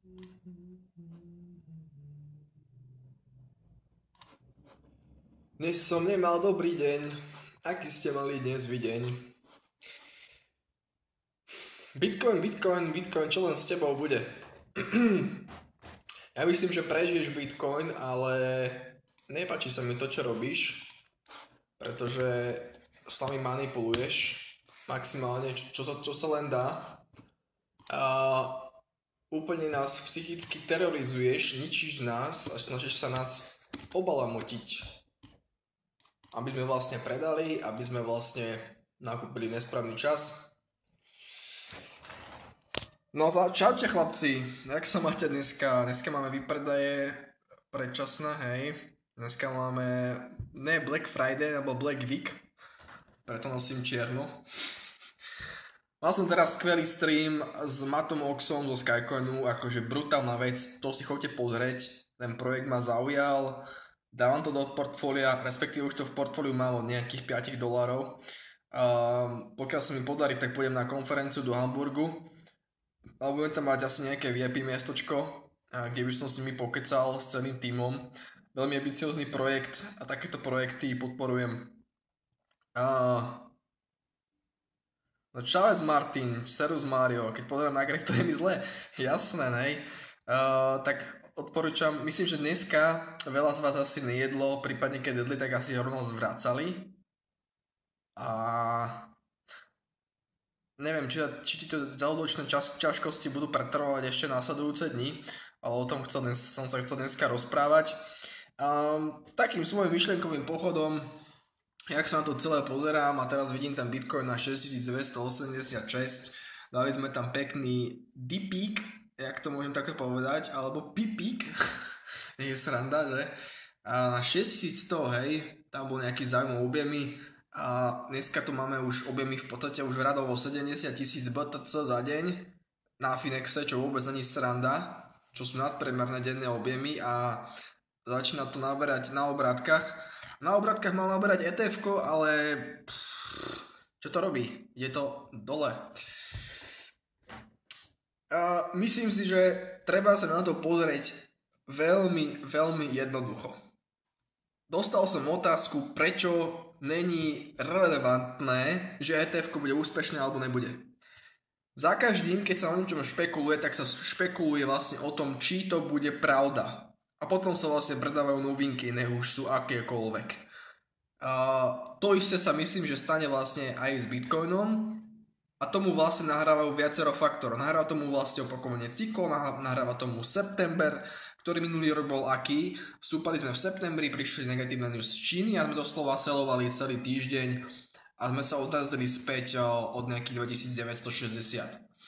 Dnes som nemal dobrý deň. Aký ste mali dnes vy deň? Bitcoin, čo len s tebou bude? Ja myslím, že prežiješ Bitcoin, ale nepáči sa mi to, čo robíš, pretože s nami manipuluješ maximálne, čo sa len dá. A úplne nás psychicky terorizuješ, ničíš nás a snažíš sa nás obalamotiť. Aby sme vlastne predali, aby sme vlastne nakúpili nesprávny čas. No čaute chlapci, jak sa máte dneska? Dneska máme výpredaje predčasné, hej. Dneska máme ne Black Friday, alebo Black Week, preto nosím čierno. Mal som teraz skvelý stream s Matom Oxom zo Skycoinu, akože brutálna vec, to si chodte pozrieť, ten projekt ma zaujal. Dávam to do portfólia, respektíve už to v portfóliu mám od nejakých $5. Pokiaľ sa mi podarí, tak pôjdem na konferenciu do Hamburgu a budem tam mať asi nejaké VIP miestočko, kde by som s nimi pokecal s celým tímom. Veľmi ambiciózny projekt a takéto projekty podporujem. No čavec Martin, serus Mario, keď pozerám na graf, to je mi zle, jasné, nej? Tak odporúčam, myslím, že dneska veľa z vás asi nejedlo, prípadne keď jedli, tak asi rovno zvracali. A neviem, či ti to žalúdočné ťažkosti budú pretrvávať ešte následujúce dni, ale o tom som sa chcel dneska rozprávať. Takým svojím myšlienkovým pochodom, jak sa na to celé pozerám a teraz vidím tam Bitcoin na 6286, dali sme tam pekný dipík, jak to môžem takto povedať, alebo pipík, je sranda, že? A na 6100, hej, tam bol nejaký zaujímavý objemy a dneska tu máme už objemy v podstate už radovo 70 000 BTC za deň na Finexe, čo vôbec není sranda, čo sú nadpriemerné denné objemy a začína to naberať na obrátkach. Na obrátkach mal naberať ETF-ko, ale čo to robí? Je to dole. Myslím si, že treba sa na to pozrieť veľmi, veľmi jednoducho. Dostal som otázku, prečo není relevantné, že ETF-ko bude úspešné alebo nebude. Za každým, keď sa o niečom špekuluje, tak sa špekuluje vlastne o tom, či to bude pravda. A potom sa vlastne predávajú novinky, nech už sú akékoľvek. To isté sa myslím, že stane vlastne aj s Bitcoinom. A tomu vlastne nahrávajú viacero faktorov. Nahráva tomu vlastne opakovanie cyklu, nahráva tomu september, ktorý minulý rok bol aký. Vstúpali sme v septembri, prišli negatívne news z Číny a sme doslova selovali celý týždeň a sme sa odrazili späť od nejakých 2960.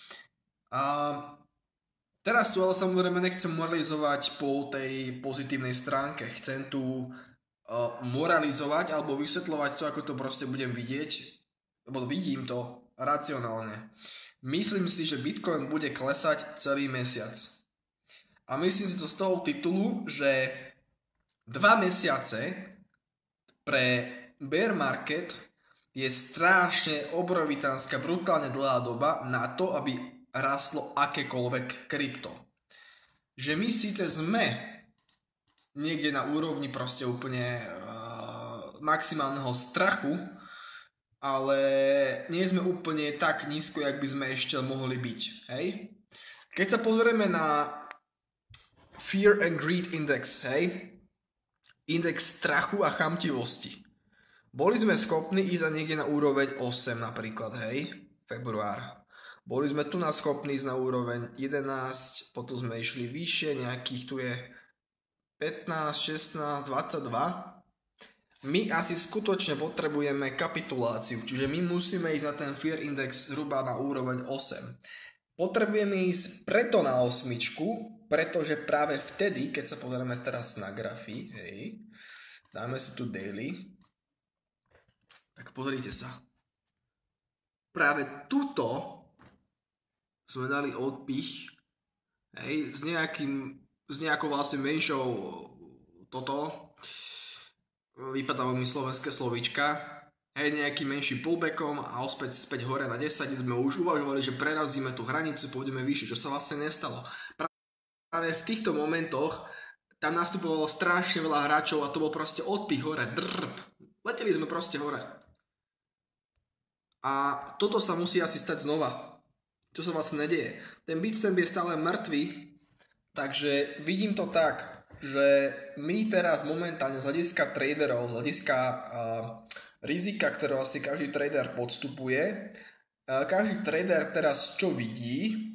Teraz tu ale samozrejme nechcem moralizovať po tej pozitívnej stránke. Chcem tu moralizovať alebo vysvetľovať to, ako to proste budem vidieť, lebo vidím to racionálne. Myslím si, že Bitcoin bude klesať celý mesiac. A myslím si to z toho titulu, že 2 mesiace pre bear market je strašne obrovitánska, brutálne dlhá doba na to, aby rastlo akékoľvek krypto. Že my síce sme niekde na úrovni proste úplne maximálneho strachu, ale nie sme úplne tak nízko, jak by sme ešte mohli byť. Hej? Keď sa pozrieme na Fear and Greed Index, hej? Index strachu a chamtivosti. Boli sme schopní ísť niekde na úroveň 8 napríklad, hej? Február. Boli sme tu schopní ísť na úroveň 11, potom sme išli vyššie, nejakých tu je 15, 16, 22. My asi skutočne potrebujeme kapituláciu, čiže my musíme ísť na ten Fear Index zhruba na úroveň 8. Potrebujeme ísť preto na 8, pretože práve vtedy, keď sa pozrieme teraz na grafy, hej, dáme si tu daily, tak pozrite sa. Práve tuto sme dali odpich, hej, s nejakou vlastne menšou vypadávajú mi slovenské slovíčka, hej, nejakým menším pullbackom a späť hore na 10 sme už uvažovali, že prerazíme tú hranicu, pôjdeme vyššie, čo sa vlastne nestalo. práve v týchto momentoch tam nastupovalo strašne veľa hráčov a to bol proste odpich hore, drb. Leteli sme proste hore. A toto sa musí asi stať znova. To sa vlastne nedieje. Ten Bitstamp je stále mŕtvý, takže vidím to tak, že my teraz momentálne z hľadiska traderov, z hľadiska rizika, ktoré asi každý trader podstupuje, každý trader teraz čo vidí,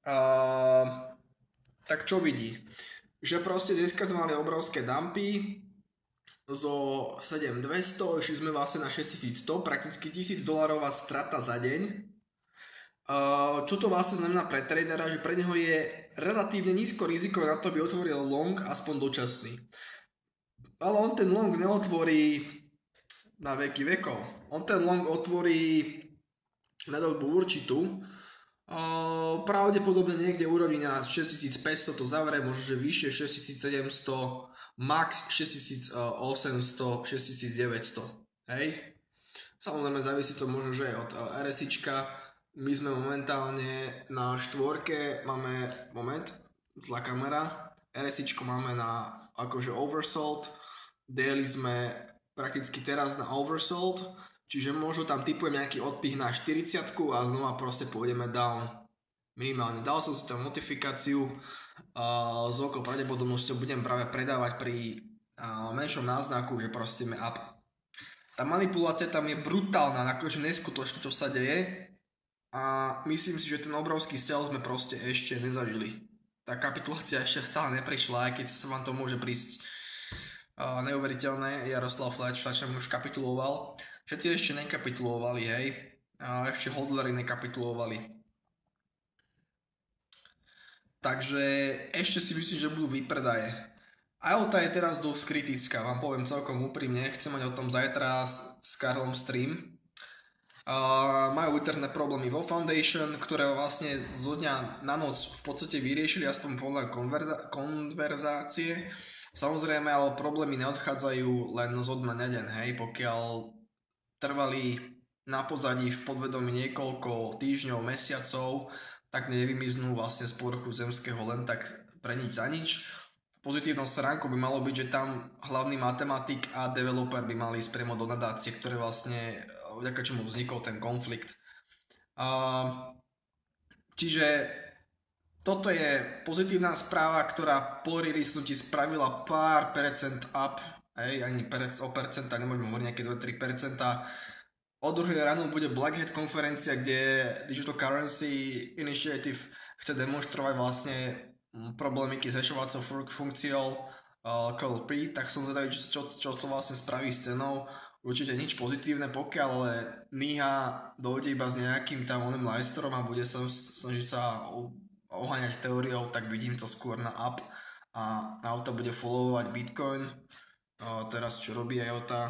tak čo vidí? Že proste dneska sme mali obrovské dumpy zo 7200, išli sme vlastne na 6100, prakticky $1000 strata za deň. Čo to vlastne znamená pre tradera, že pre neho je relatívne nízko rizikové na to, aby otvoril long aspoň dočasný. Ale on ten long neotvorí na veky vekov. On ten long otvorí na dobu určitú. Pravdepodobne niekde úrovni na 6500 to zavrie, možno že vyššie 6700, max 6800, 6900. Hej? Samozrejme závisí to možno že od RSIčka. My sme momentálne na štvorke, máme, zlá kamera, RSIčko máme na akože oversold, daily sme prakticky teraz na oversold, čiže možno tam typujem nejaký odpich na 40 a znova proste pôjdeme down. Minimálne dal som si tam notifikáciu, s veľkou pravdepodobnosťou budem práve predávať pri menšom náznaku, že proste sme up. Tá manipulácia tam je brutálna, akože neskutočne čo sa deje. A myslím si, že ten obrovský sell sme proste ešte nezažili. Tá kapitulácia ešte stále neprišla, aj keď sa vám to môže prísť neuveriteľné. Jaroslav Flačem už kapituloval. Všetci ešte nekapitulovali, hej. Ešte hodlery nekapitulovali. Takže ešte si myslím, že budú výpredaje. IOTA je teraz dosť kritická, vám poviem celkom úprimne. Chcem mať o tom zajtra s Karlom stream. Majú interné problémy vo Foundation, ktoré vlastne zo dňa na noc v podstate vyriešili aspoň podľa konverzácie. Samozrejme, ale problémy neodchádzajú len zo dňa na deň, hej, pokiaľ trvali na pozadí v podvedomí niekoľko týždňov, mesiacov, tak nevymiznú vlastne z povrchu zemského len tak pre nič za nič. Pozitívnou stránkou by malo byť, že tam hlavný matematik a developer by mali ísť priamo do nadácie, ktoré vlastne vďaka čomu vznikol ten konflikt. Čiže toto je pozitívna správa, ktorá po release spravila pár percent up, ani o percentách, nemôžeme hovoriť nejaké 2-3%. O druhej ráno bude Black Hat konferencia, kde Digital Currency Initiative chce demonstrovať vlastne problémiky s hashovacou funkciou CLP, tak som zvedavý, čo to vlastne spraví s cenou. Určite nič pozitívne, pokiaľ ale Niha dojde iba s nejakým tam oným lajstrom a bude sa snažiť sa oháňať teóriou, tak vidím to skôr na up a IOTA bude followovať Bitcoin. Teraz čo robí IOTA?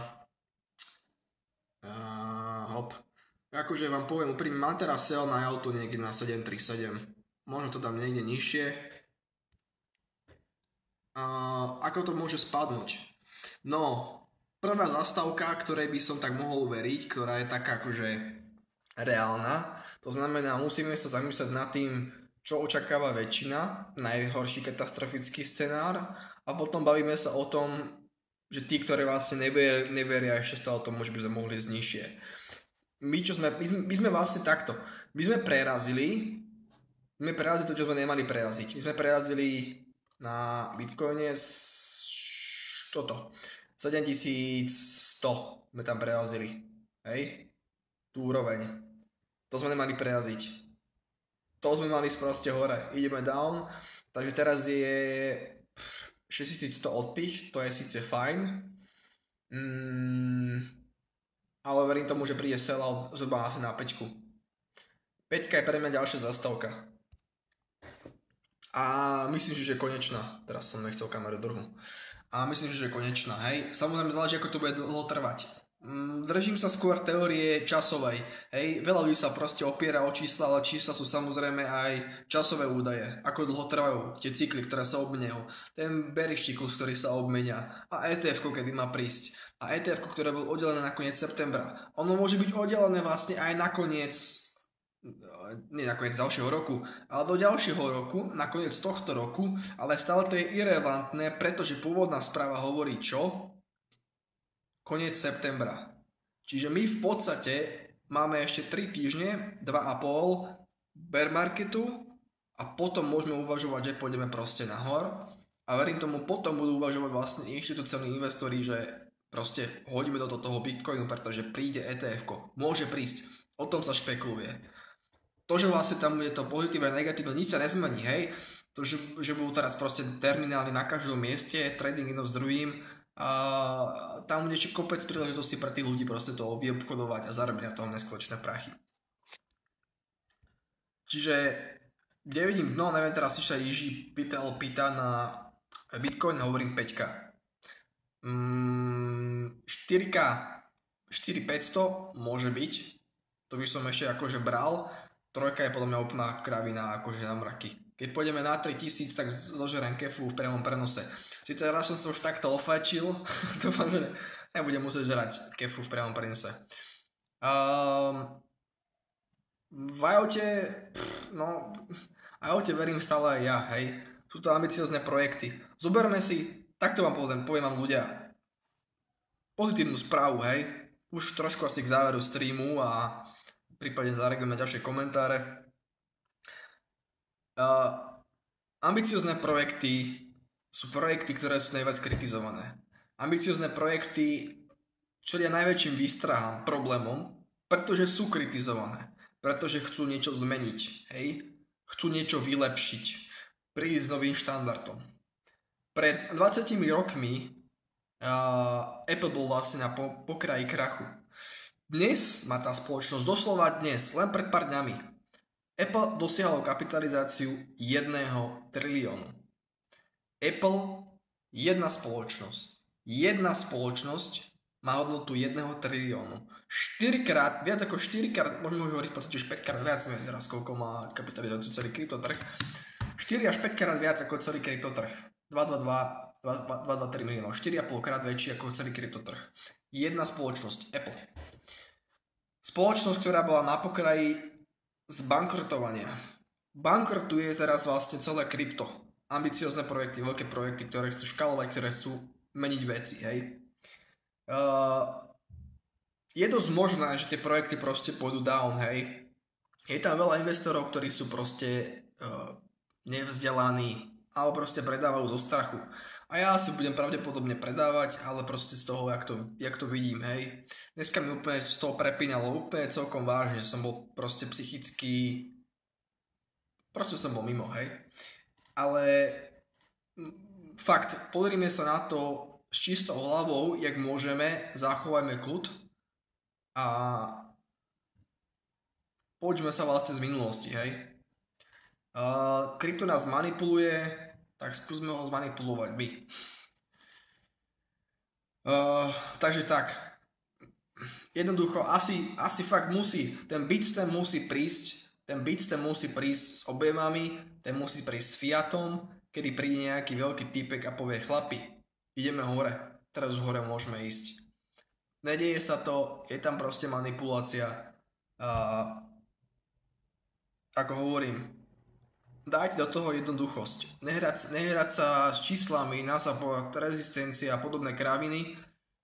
Akože vám poviem úprimne, mám teraz sell na IOTA niekde na 737. Možno to tam niekde nižšie. Ako to môže spadnúť? No, prvá zastávka, ktorej by som tak mohol veriť, ktorá je taká akože reálna, to znamená, musíme sa zamyslieť nad tým, čo očakáva väčšina, najhorší katastrofický scenár, a potom bavíme sa o tom, že tí, ktorí vlastne neveria ešte stále tomu, že by sme mohli ísť nižšie. My sme vlastne takto, my sme prerazili to, čo sme nemali preraziť. My sme prerazili na Bitcoine toto. 7100 sme tam prerazili. Hej? Tú úroveň. To sme nemali preraziť. To sme mali proste hore. Ideme down. Takže teraz je 6100 odpich. To je síce fajn. Ale verím tomu, že príde sell zhruba asi na 5. 5 je pre mňa ďalšia zastavka. A myslím si, že je konečná. Teraz som nechcel kameru druhú. A myslím, že je konečná, hej. Samozrejme záleží, ako to bude dlho trvať. Držím sa skôr teórie časovej, hej. Veľa ľudí sa proste opiera o čísla, ale čísla sú samozrejme aj časové údaje. Ako dlho trvajú tie cykly, ktoré sa obmenujú. Ten bearish cyklus, ktorý sa obmenia. A ETF-ko, kedy má prísť. A ETF-ko, ktoré bolo oddelené na koniec septembra. Ono môže byť oddelené vlastne aj na koniec nie na koniec ďalšieho roku, ale do ďalšieho roku, na koniec tohto roku, ale stále to je irelevantné, pretože pôvodná správa hovorí čo? Koniec septembra. Čiže my v podstate máme ešte 3 týždne, 2,5 bear marketu a potom môžeme uvažovať, že pôjdeme proste nahor a verím tomu, potom budú uvažovať vlastne inštitúciálni investori, že proste hodíme do toho Bitcoinu, pretože príde ETF-ko. Môže prísť. O tom sa špekuluje. To, že vlastne tam je to pozitívne a negatívne, nič sa nezmení, hej. To, že budú teraz proste terminály na každom mieste, trading jedno s druhým, a tam bude ešte kopec príležitosti pre tých ľudí proste to vyobchodovať a zarobiť na toho neskutočné prachy. Čiže, kde vidím dno, neviem, teraz si sa Jiži pýta na Bitcoin, hovorím 5K. 4K, 4500 môže byť, to by som ešte akože bral, trojka je podľa mňa úplná kravina akože na mraky. Keď pôjdeme na 3000, tak zožerem kefu v priamom prenose. Sice raz som sa už takto ofajčil, dúfam, že nebudem musieť žrať kefu v priamom prenose. V IoT, IoT verím stále aj ja, hej. Sú to ambiciozne projekty. Zoberme si, takto vám poviem vám ľudia, pozitívnu správu, hej. Už trošku asi k záveru streamu a prípadne zareagujeme ďalšie komentáre. Ambiciozne projekty sú projekty, ktoré sú najviac kritizované. Ambiciozne projekty čelia najväčším výstrahám, problémom, pretože sú kritizované. Pretože chcú niečo zmeniť, hej? Chcú niečo vylepšiť, prísť s novým štandardom. Pred 20 rokmi Apple bol vlastne na pokraji krachu. Dnes má tá spoločnosť, doslova dnes, len pred pár dňami, Apple dosiahol kapitalizáciu 1 triliónu. Apple, jedna spoločnosť má hodnotu 1 triliónu. 4-krát, viac ako 4-krát, môžeme hovoriť v podstate už 5-krát viac, neviem teraz koľko má kapitalizáciu celý kryptotrh. 4 až 5-krát viac ako celý kryptotrh. 2,3 miliónov, 4,5 krát väčší ako celý kryptotrh. Jedna spoločnosť, Apple. Spoločnosť, ktorá bola na pokraji zbankrotovania. Bankrotuje teraz vlastne celé krypto. Ambiciozne projekty, veľké projekty, ktoré chcú škalovať, ktoré chcú meniť veci, hej. Je dosť možné, že tie projekty proste pôjdu down, hej. Je tam veľa investorov, ktorí sú proste nevzdelaní, alebo proste predávajú zo strachu. A ja si budem pravdepodobne predávať, ale proste z toho, jak to vidím, hej. Dneska mi úplne z toho prepínalo, úplne celkom vážne, že som bol proste psychicky, proste som bol mimo, hej. Ale fakt, pozrime sa na to s čistou hlavou, jak môžeme, zachovajme kľud a poučme sa vlastne z minulosti, hej. Krypto nás manipuluje, tak skúsme ho zmanipulovať my. Takže tak, jednoducho, asi fakt musí, ten Bitstamp musí prísť s objemami, ten musí prísť s fiatom, kedy príde nejaký veľký typek a povie, chlapi, ideme hore, teraz už hore môžeme ísť. Nedieje sa to, je tam proste manipulácia. Ako hovorím, dajte do toho jednoduchosť. Nehrať sa s číslami, nasapovať rezistencia a podobné kraviny.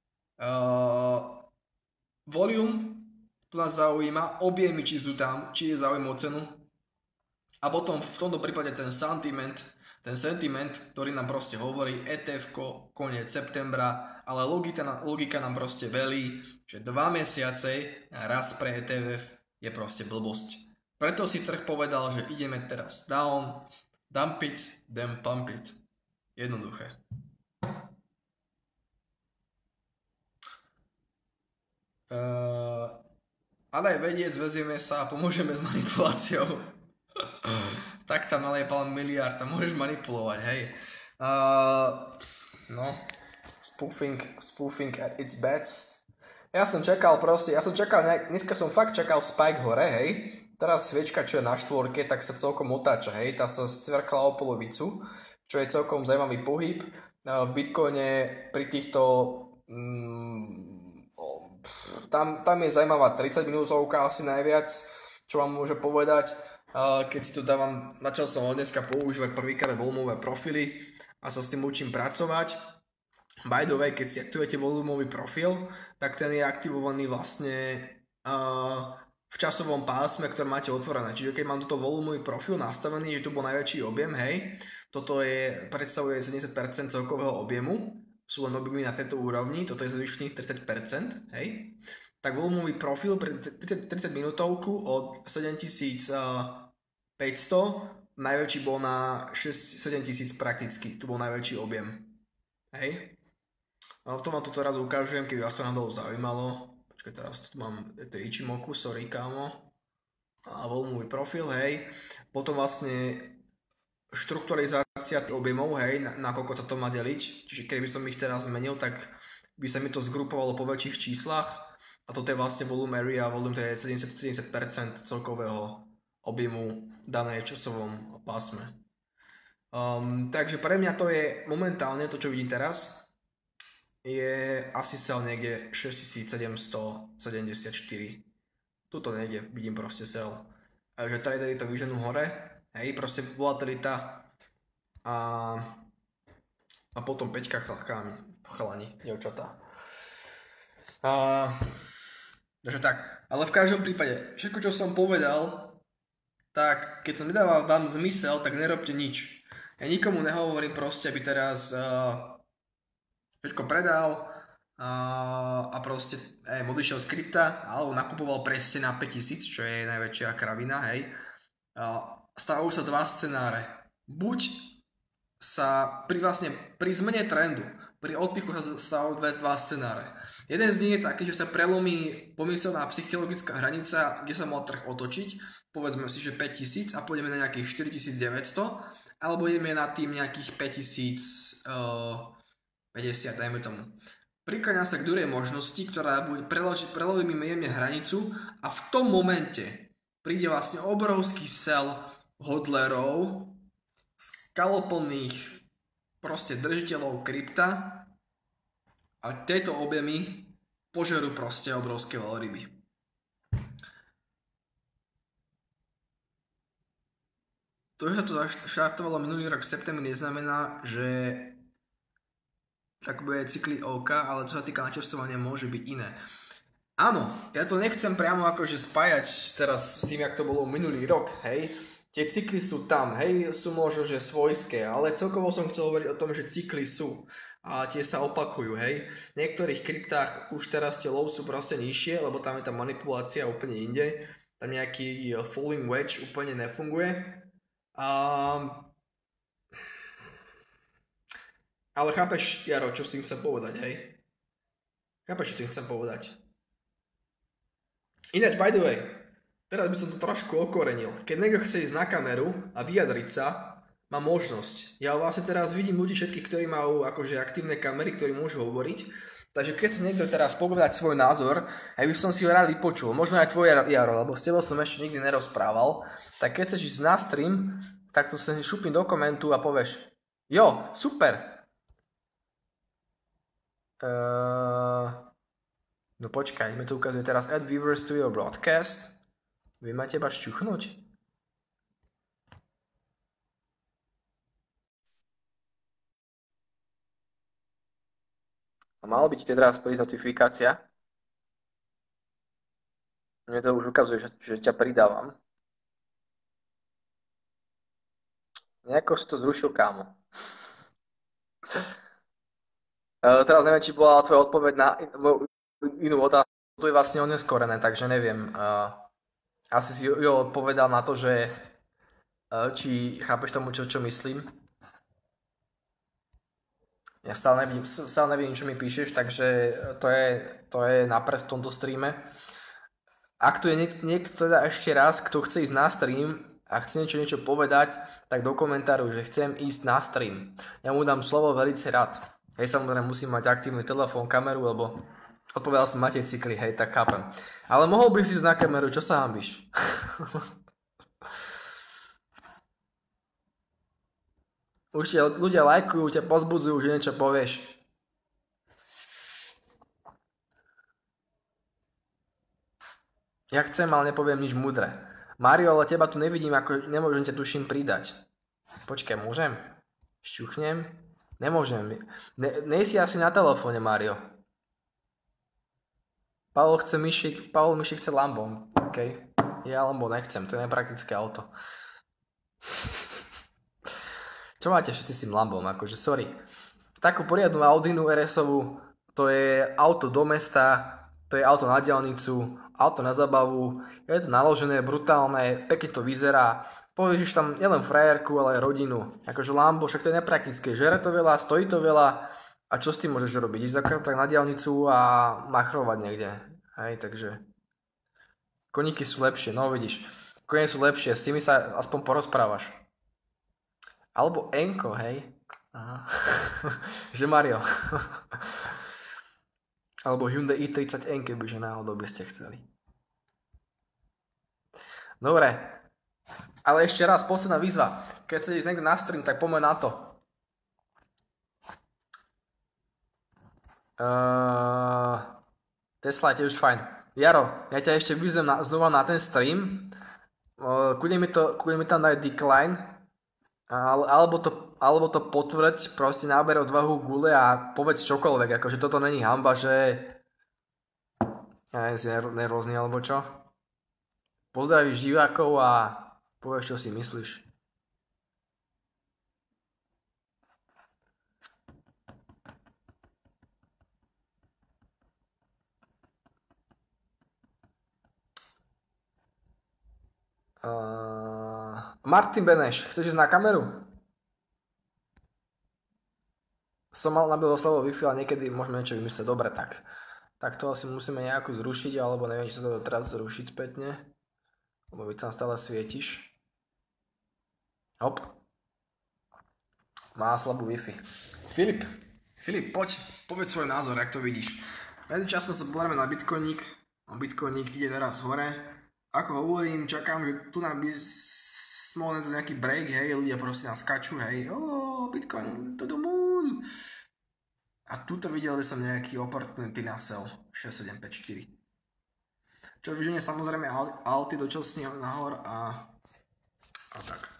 Volume, tu nás zaujíma, objemy, či sú tam, či je záujem o cenu. A potom v tomto prípade ten sentiment, ktorý nám proste hovorí ETF-ko, koniec septembra, ale logika nám proste velí, že 2 mesiace raz pre ETF je proste blbosť. Preto si trh povedal, že ideme teraz down, dump it, then pump it. Jednoduché. Ale aj vediec, vezieme sa a pomôžeme s manipuláciou. Tak tam ale je pán miliard a môžeš manipulovať, hej. Spoofing at its best. Dneska som fakt čakal spike hore, hej. Teraz sviečka, čo je na štvorke, tak sa celkom otáča, hej. Tá sa stvrkla o polovicu, čo je celkom zaujímavý pohyb. V Bitcoine pri týchto tam je zaujímavá 30 minútovka asi najviac. čo vám môže povedať, keď si tu dávam, začal som od dneska používať prvýkrát volumové profily a sa s tým učím pracovať. By the way, keď si aktivujete volumový profil, tak ten je aktivovaný vlastne v časovom pásme, ktoré máte otvorené. Čiže keď mám toto volumový profil nastavený, že tu bol najväčší objem, hej, toto predstavuje 70% celkového objemu, sú len objemy na tejto úrovni, toto je zvyšných 30%, hej. Tak volumový profil pre 30 minútovku od 7500, najväčší bol na 7000 prakticky, tu bol najväčší objem, hej. A to vám to teraz ukážem, keby vás to náhodou zaujímalo. Počkaj, teraz tu mám Ichimoku, sorry kámo. A volumový profil, hej. Potom vlastne štrukturalizácia objemov, hej, na koľko sa to má deliť. Čiže keby som ich teraz zmenil, tak by sa mi to zgrupovalo po väčších číslach. A toto je vlastne volume area, volume to je 70% celkového objemu danej časovom pásme. Takže pre mňa to je momentálne, to čo vidím teraz, je asi sell niekde 6774. Tuto niekde vidím proste sell. Že tradery to vyženú hore, hej, proste volatilita a potom 5 chalani, dievčatá. Takže tak, ale v každom prípade, všetko čo som povedal, tak keď to nedáva vám zmysel, tak nerobte nič. Ja nikomu nehovorím proste, aby teraz všetko predal a proste odišiel z krypta, alebo nakupoval presne na 5000, čo je najväčšia kravina, hej. Stávajú sa dva scenáre. Buď sa pri zmene trendu, pri odpichu sa stávajú dva scenáre. Jeden z nich je taký, že sa prelomí pomyselná psychologická hranica, kde sa mal trh otočiť, povedzme si, že 5000 a pôjdeme na nejakých 4900, alebo ideme na tým nejakých 5050, dajme tomu. Prikláňam sa k druhej možnosti, ktorá bude preloží mi jemne hranicu a v tom momente príde vlastne obrovský sell hodlerov, skaloplných proste držiteľov krypta a tieto objemy požerú proste obrovské veľryby. To, že sa to štartovalo minulý rok v septembri, neznamená, že tak bude cykly OK, ale čo sa týka načasovania, môže byť iné. Áno, ja to nechcem priamo akože spájať teraz s tým, jak to bolo minulý rok, hej. Tie cykly sú tam, hej, sú možno, že svojské, ale celkovo som chcel hovoriť o tom, že cykly sú a tie sa opakujú, hej. V niektorých kryptách už teraz tie low sú proste nižšie, lebo tam je tá manipulácia úplne inde, tam nejaký falling wedge úplne nefunguje. Ale chápeš, Jaro, čo s tým chcem povedať, hej? Chápeš, čo tým chcem povedať? Ináč, by the way, teraz by som to trošku okorenil. Keď niekto chce ísť na kameru a vyjadriť sa, má možnosť. Ja vlastne teraz vidím ľudí všetkých, ktorí majú akože aktívne kamery, ktorí môžu hovoriť. Takže keď chce niekto teraz povedať svoj názor, ja by som si ho rád vypočul. Možno aj tvoj, Jaro, lebo s tebou som ešte nikdy nerozprával. Tak keď chceš ísť na stream, tak to sa šupni do komentu a povieš: jo, super. No počkaj, mi to ukazuje teraz add viewers to your broadcast. Vy máte iba šťuchnúť? A malo by ti teraz prísť notifikácia. Mne to už ukazuje, že ťa pridávam. Nejako si to zrušil, kámo. Teraz neviem, či bola tvoja odpoveď na inú otázku. To je vlastne oneskorené, takže neviem. Asi si jo povedal na to, že či chápeš tomu, čo myslím. Ja stále neviem, čo mi píšeš, takže to je napred v tomto streame. Ak tu je niekto teda ešte raz, kto chce ísť na stream a chce niečo povedať, tak do komentáru, že chcem ísť na stream. Ja mu dám slovo velice rád. Hej, samozrejme musím mať aktívny telefón, kameru, lebo odpovedal som, máte cykly, hej, tak chápem. Ale mohol by si ísť na kameru, čo sa hanbíš? Už ľudia lajkujú, ťa pozbudzujú, že niečo povieš. Ja chcem, ale nepoviem nič múdre. Mario, ale teba tu nevidím, ako nemôžem ťa tuším pridať. Počkaj, môžem? Šťuchnem? Nemôžem. Nej si asi na telefóne, Mario. Pavel Mišik chce Lambo. OK. Ja Lambo nechcem, to je nepraktické auto. Čo máte všetci s tým Lambom? Akože, sorry. Takú poriadnu Audinu RS-ovú, to je auto do mesta, to je auto na diaľnicu, auto na zabavu, je to naložené, brutálne, pekne to vyzerá. Povieš tam nielen frajerku, ale aj rodinu. Akože Lambo, však to je nepraktické. Žere to veľa, stojí to veľa. A čo s tým môžeš robiť? Ísť tak na diaľnicu a machrovať niekde. Hej, takže... Koníky sú lepšie, no vidíš. Konie sú lepšie, s tými sa aspoň porozprávaš. Alebo Enko, hej. Aha. Že Mario. Alebo Hyundai i30N, kebyže náhodou by ste chceli. Dobre. Ale ešte raz, posledná výzva. Keď chceš ísť niekde na stream, tak poďme na to. Tesla je tiež fajn. Jaro, ja ťa ešte vyzvem znova na ten stream. Kľudne mi tam daj decline. Alebo to potvrď, proste náber odvahu gule a povedz čokoľvek. Akože toto není hanba, že... Ja neviem, si nervózny alebo čo. Pozdravíš divákov a povieš, čo si myslíš. Martin Beneš, chceš ísť na kameru? Som mal nabil oslavou Wi-Fi, ale niekedy môžeme niečo vymyslieť. Dobre, tak to asi musíme nejako zrušiť, alebo neviem, či sa to teraz zrušiť spätne. Lebo vy tam stále svietiš. Hop. Má slabú Wi-Fi. Filip, poď, povedz svoj názor, jak to vidíš. Medzičasom sa pozrieme na Bitcoiník. Bitcoiník ide teraz hore. Ako hovorím, čakám, že tu nám by mohol nájsť nejaký break, hej, ľudia proste nás skačú, hej, Bitcoin, to the moon. A tuto videl by som nejaký opportunity na sell 6754. Čo vyženie samozrejme alty dočasne nahor a tak.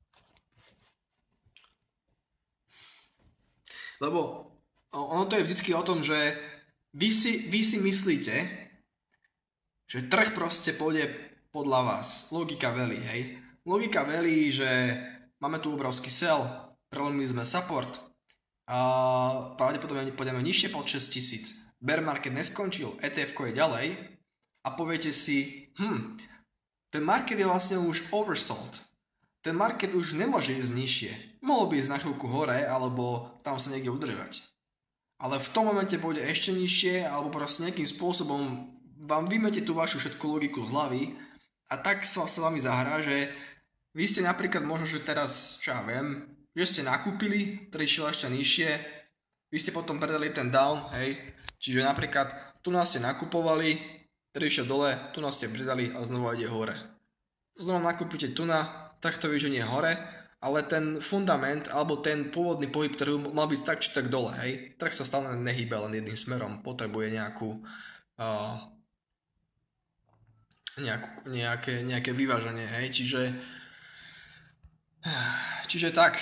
Lebo ono to je vždycky o tom, že vy si myslíte, že trh proste pôjde podľa vás. Logika velí, hej. Logika velí, že máme tu obrovský sell, prelomili sme support, a pravdepodobne pôjdeme nižšie pod 6000. Bear market neskončil, ETF-ko je ďalej a poviete si, ten market je vlastne už oversold. Ten market už nemôže ísť nižšie. Mohol by ísť na chvíľku hore, alebo tam sa niekde udržať. Ale v tom momente pôjde ešte nižšie, alebo proste nejakým spôsobom vám vymete tú vašu všetku logiku z hlavy a tak sa vami zahrá, že vy ste napríklad možno, že teraz, čo ja viem, že ste nakúpili, ktorý šiel ešte nižšie, vy ste potom predali ten down, hej, čiže napríklad tu nás ste nakupovali, ktorý šiel dole, tu nás ste predali a znova ide hore. Znova nakúpite tu na, tak to vyženie hore, ale ten fundament, alebo ten pôvodný pohyb, ktorý mal byť tak či tak dole, hej, trh sa stále nehýbe len jedným smerom, potrebuje nejaké vyváženie, hej, čiže tak.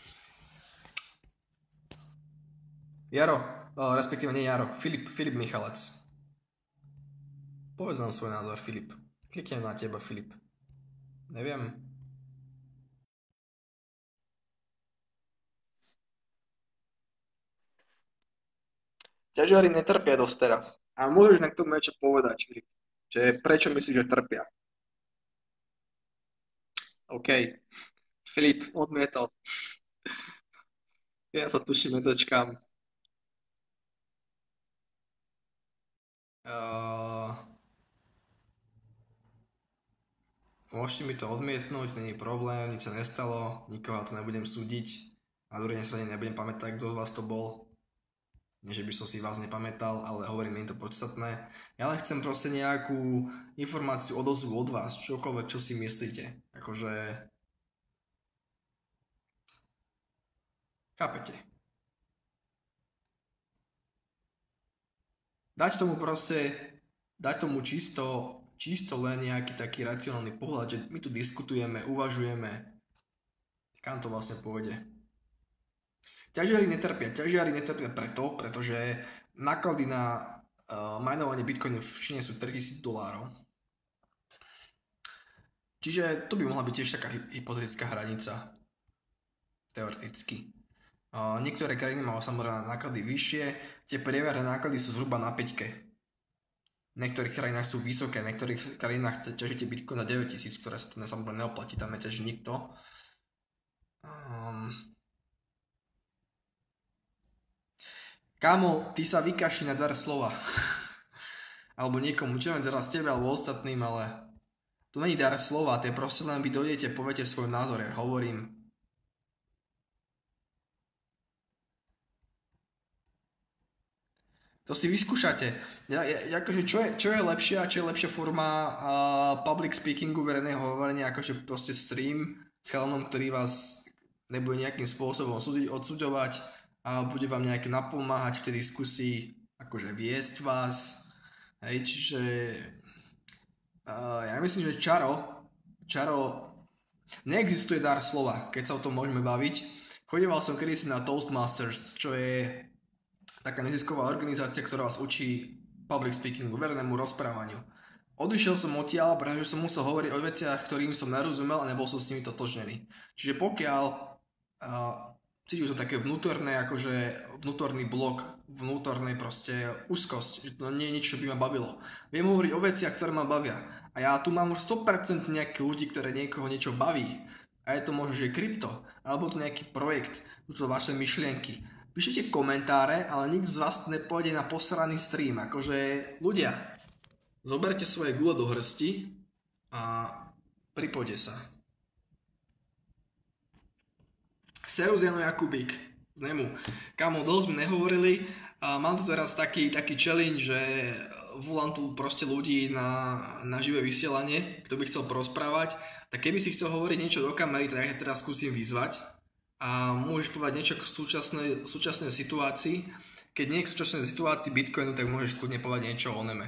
Jaro, respektíve nie Jaro, Filip Michalec. Povedz nám svoj názor, Filip. Kliknem na teba, Filip. Neviem. Ťažiari netrpia dosť teraz. A môžeš na k tomu niečo povedať, Filip. Že prečo myslíš, že trpia? OK. Filip, odmietol. Ja sa tuším nedočkám. Môžete mi to odmietnúť, nie je problém, nič sa nestalo, nikoho to nebudem súdiť. Na druhej strane nebudem pamätať, kto z vás to bol. Nie, že by som si vás nepamätal, ale hovorím, nie je to podstatné. Ja len chcem proste nejakú informáciu, odozvu od vás, čokoľvek, čo si myslíte. Akože... Chápete? Dať tomu čisto čisto len nejaký taký racionálny pohľad, že my tu diskutujeme, uvažujeme, kam to vlastne pôjde. Ťažiari netrpia pretože náklady na minovanie Bitcoinu v Číne sú $3000. Čiže to by mohla byť tiež taká hypotetická hranica, teoreticky. Niektoré krajiny majú samozrejme náklady vyššie, tie priemerné náklady sú zhruba na 5. V niektorých krajinách sú vysoké, v niektorých krajinách ťažíte Bitcoin na 9000, ktoré sa to samozrejme neoplatí, tam neťaží nikto. Kámo, ty sa vykašli na dar slova. Alebo niekomu, čo len teraz tebe alebo ostatným, ale to není dar slova, to je proste len vy dojdete, poviete svoj názor, ja hovorím. To si vyskúšate. Akože čo je lepšia forma public speakingu, verejného hovorenia, akože proste stream s chalanom, ktorý vás nebude nejakým spôsobom odsudzovať a bude vám nejaké napomáhať v tej diskusii, akože viesť vás. Hej, čiže ja myslím, že čaro neexistuje dar slova, keď sa o tom môžeme baviť. Chodieval som kedysi na Toastmasters, čo je taká nezisková organizácia, ktorá vás učí public speakingu, verejnému rozprávaniu. Odišiel som odtiaľ, pretože som musel hovoriť o veciach, ktorým som nerozumel a nebol som s nimi totožnený. Čiže pokiaľ cítil som také vnútorný blok, vnútornej proste úzkosť, že to nie je nič, čo by ma bavilo. Viem hovoriť o veciach, ktoré ma bavia. A ja tu mám 100% nejakých ľudí, ktoré niekoho niečo baví. A je to možno, že je krypto, alebo to nejaký projekt, sú to vaše myšlienky. Píšete komentáre, ale nikto z vás nepôjde na posraný stream. Akože ľudia, zoberte svoje gule do hrsti a pripojte sa. Serus Jano Jakubík z Nemu. Kámo, dlho sme nehovorili a mám tu teraz taký challenge, že volám tu proste ľudí na živé vysielanie, kto by chcel porozprávať. Tak keby si chcel hovoriť niečo do kamery, tak ja teraz skúsim vyzvať. A môžeš povedať niečo k súčasnej situácii. Keď nie k súčasnej situácii Bitcoinu, tak môžeš kľudne povedať niečo o Neme.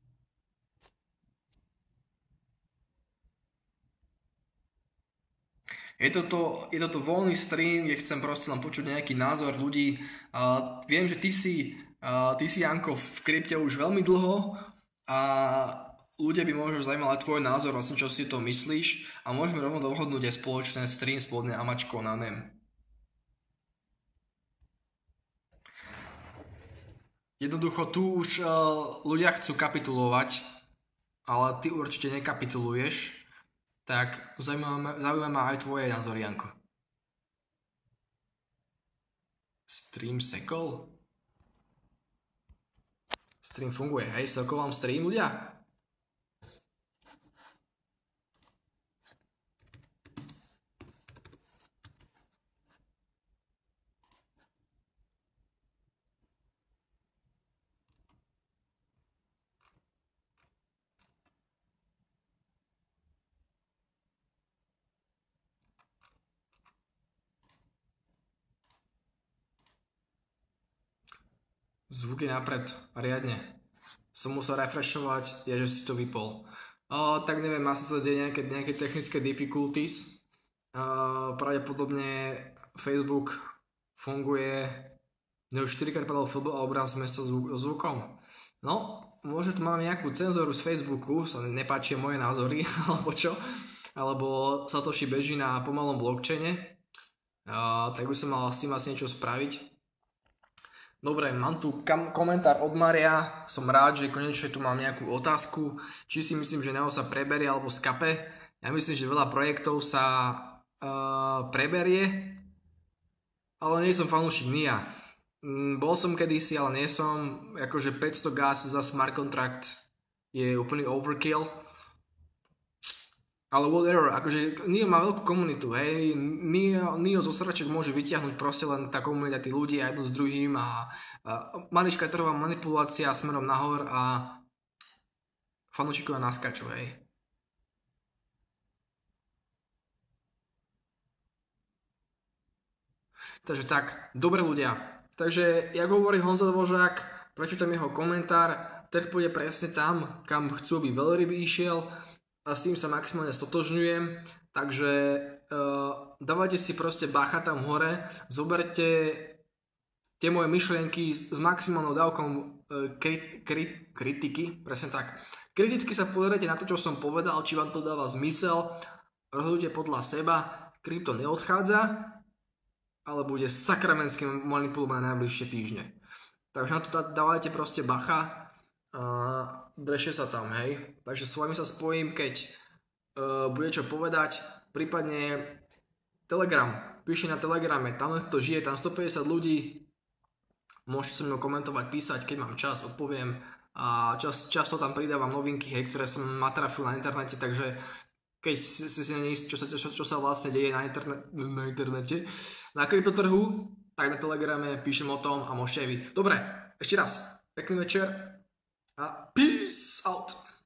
Je toto voľný stream, kde chcem proste len počuť nejaký názor ľudí. Viem, že ty si Janko v krypte už veľmi dlho a ľudia by možno zaujímali tvoj názor, vlastne čo si to myslíš a môžeme rovno dohodnúť aj spoločný stream spoločne Amačkou na NEM. Jednoducho tu už ľudia chcú kapitulovať, ale ty určite nekapituluješ, tak zaujíma ma aj tvoje názory, Janko. Stream sekol? Stream funguje, hej? Sekol vám stream, ľudia? Zvuk je napred, riadne. Som musel refreshovať, je, že si to vypol. Tak neviem, asi sa deje nejaké technické difficulties. Pravdepodobne Facebook funguje, už 4-krát padal FB a obraz mesto zvukom. No, možno tu máme nejakú cenzoru z Facebooku, sa nepáčia moje názory, alebo čo. Alebo Satoshi beží na pomalom blockchaine. Tak by som mal s tým asi niečo spraviť. Dobre, mám tu komentár od Maria, som rád, že konečne tu mám nejakú otázku, či si myslím, že Neo sa preberie alebo skape. Ja myslím, že veľa projektov sa preberie, ale nie som fanúšik NIA. Bol som kedysi, ale nie som, akože 500 gas za smart contract je úplný overkill. Ale whatever, akože NIO má veľkú komunitu, hej, NIO zo sraček môže vyťahnuť proste len tá komunita, tí ľudia jedno s druhým a maličká trhová manipulácia smerom nahor a fanúšikovia naskačú, hej. Takže tak, dobre ľudia, takže jak hovorí Honza Dvořák, prečítam jeho komentár, trh pôjde presne tam, kam chcú, aby veľryby išiel a s tým sa maximálne stotožňujem, takže dávajte si proste bacha tam hore, zoberte tie moje myšlienky s maximálnou dávkou kritiky, presne tak. Kriticky sa pozrite na to, čo som povedal, či vám to dáva zmysel, rozhodujte podľa seba, krypto neodchádza, ale bude sakramensky manipulované najbližšie týždne. Takže na to dávajte proste bacha, drešie sa tam, hej. Takže s vami sa spojím, keď bude čo povedať, prípadne Telegram, píšte na Telegrame, tam to žije, tam 150 ľudí, môžete so mnou komentovať, písať, keď mám čas, odpoviem a často tam pridávam novinky, hej, ktoré som natrafil na internete, takže keď si neistí, čo sa vlastne deje na internete, na kryptotrhu, tak na Telegrame píšem o tom a môžete aj vy. Dobre, ešte raz, pekný večer a peace out.